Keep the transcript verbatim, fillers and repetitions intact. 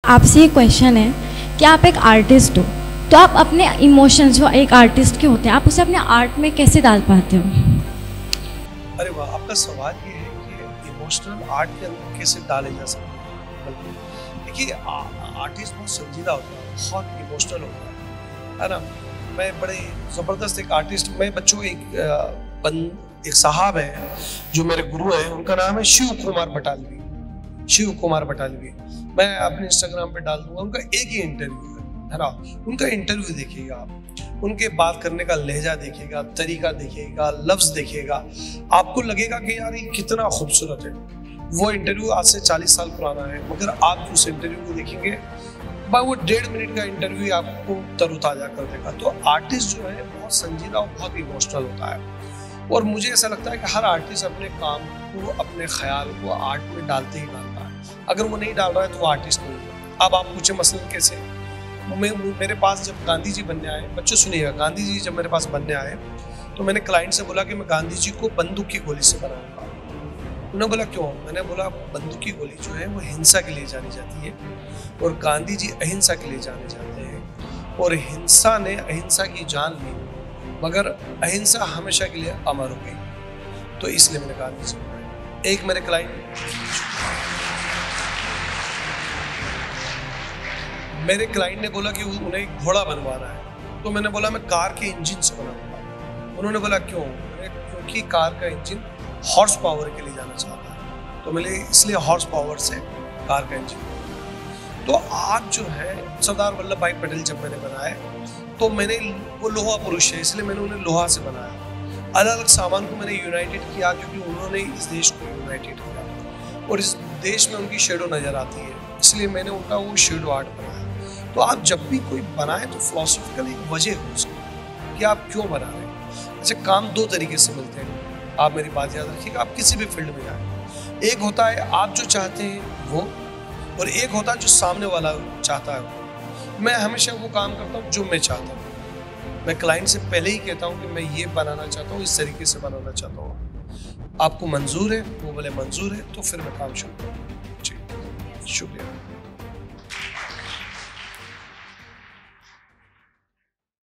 आपसे ये क्वेश्चन है कि आप एक आर्टिस्ट हो, तो आप अपने इमोशंस जो एक आर्टिस्ट के होते हैं, आप उसे अपने आर्ट में कैसे डाल पाते हो? अरे वाह, आपका सवाल ये है कि इमोशनल आर्ट के अंदर कैसे डाले जा सकते हैं। देखिए, आर्टिस्ट बहुत संजीदा होता है, बहुत इमोशनल होता है है ना। मैं बड़े ज़बरदस्त एक आर्टिस्ट, मैं बच्चों एक बन एक साहब है जो मेरे गुरु हैं, उनका नाम है शिव कुमार बटालवी। शिव कुमार बटालवी मैं अपने इंस्टाग्राम पे डाल दूंगा, उनका एक ही इंटरव्यू है है ना। उनका इंटरव्यू देखिएगा आप, उनके बात करने का लहजा देखिएगा, तरीका देखिएगा, लफ्ज देखिएगा, आपको लगेगा कि यार ये कितना खूबसूरत है। वो इंटरव्यू आज से चालीस साल पुराना है, मगर आप उस इंटरव्यू को देखेंगे, भाई वो डेढ़ मिनट का इंटरव्यू आपको तरोताजा कर देगा। तो आर्टिस्ट जो है बहुत संजीदा और बहुत इमोशनल होता है, और मुझे ऐसा लगता है कि हर आर्टिस्ट अपने काम को, अपने ख्याल को आर्ट में डालते ही डालता है। अगर वो नहीं डाल रहा है तो वो आर्टिस्ट नहीं है। अब आप पूछे मसलन कैसे, मैं मेरे पास जब गांधी जी बनने आए, बच्चों सुनिएगा, गांधी जी जब मेरे पास बनने आए तो मैंने क्लाइंट से बोला कि मैं गांधी जी को बंदूक की गोली से बनाऊंगा। उन्होंने बोला क्यों? मैंने बोला बंदूक की गोली जो है वो हिंसा के लिए जानी जाती है, और गांधी जी अहिंसा के लिए जाने जाते हैं, और हिंसा ने अहिंसा की जान ली, मगर अहिंसा हमेशा के लिए अमर हो गई। तो इसलिए मैंने गांधी जी बनाया। एक मेरे क्लाइंट मेरे क्लाइंट ने बोला कि उन्हें एक घोड़ा बनवाना है, तो मैंने बोला मैं कार के इंजन से बनाऊंगा। उन्होंने बोला क्यों? क्योंकि कार का इंजन हॉर्स पावर के लिए जाना चाहता है, तो मैंने इसलिए हॉर्स पावर से कार का इंजन। तो आज जो है सरदार वल्लभ भाई पटेल जब मैंने बनाए, तो मैंने वो लोहा पुरुष है इसलिए मैंने उन्हें लोहा से बनाया। अलग अलग सामान को मैंने यूनाइटेड किया क्योंकि उन्होंने इस देश को यूनाइटेड किया, और इस देश में उनकी शेडो नज़र आती है, इसलिए मैंने उनका वो शेडो आर्ट बनाया। तो आप जब भी कोई बनाए तो फिलोसॉफिकल एक वजह हो उसकी कि आप क्यों बना रहे हैं। अच्छा, काम दो तरीके से मिलते हैं, आप मेरी बात याद रखिएगा, आप किसी भी फील्ड में जाए। एक होता है आप जो चाहते हैं वो, और एक होता है जो सामने वाला चाहता है वो। मैं हमेशा वो काम करता हूँ जो मैं चाहता हूँ। मैं क्लाइंट से पहले ही कहता हूँ कि मैं ये बनाना चाहता हूँ, इस तरीके से बनाना चाहता हूँ, आपको मंजूर है? वो बोले मंजूर है, तो फिर मैं काम शुरू करूँ। जी, शुक्रिया।